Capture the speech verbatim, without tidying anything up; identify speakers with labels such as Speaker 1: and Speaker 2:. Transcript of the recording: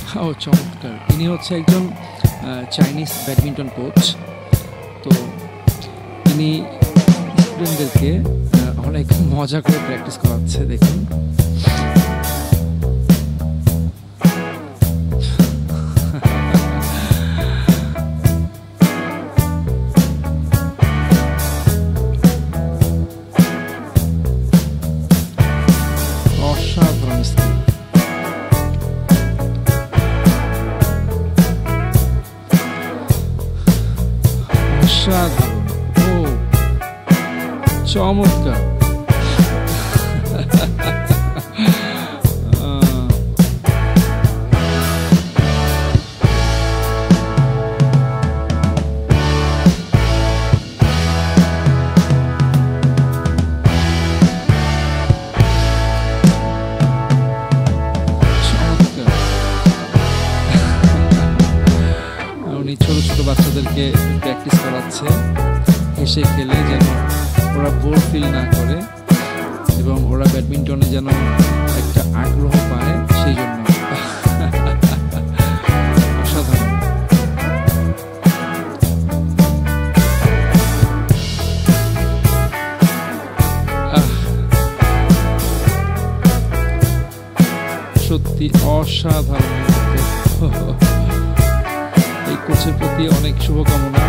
Speaker 1: ও চমৎকার! ইনি হচ্ছে একজন আ চাইনিজ ব্যাডমিন্টন কোচ। তো তিনি স্টুডেন্টদেরকে আ অনেক মজা করে প্র্যাকটিস করাচ্ছে দেখুন। অসাধারণ স্কিল। অসাধারণ! ও চমৎকার! আ চমৎকার! উনি ছোট, ছোট বাচ্চাদেরকে প্র্যাকটিস করাচ্ছে। হেসে খেলে যেন ওরা বোর ফিল না করে এবং ওরা ব্যাডমিন্টনে যেন একটা আগ্রহ পায় সেইজন্য। অসাধারণ! আহ! সত্যি অসাধারণ মুহূর্ত। এই কোচের প্রতি অনেক শুভকামনা।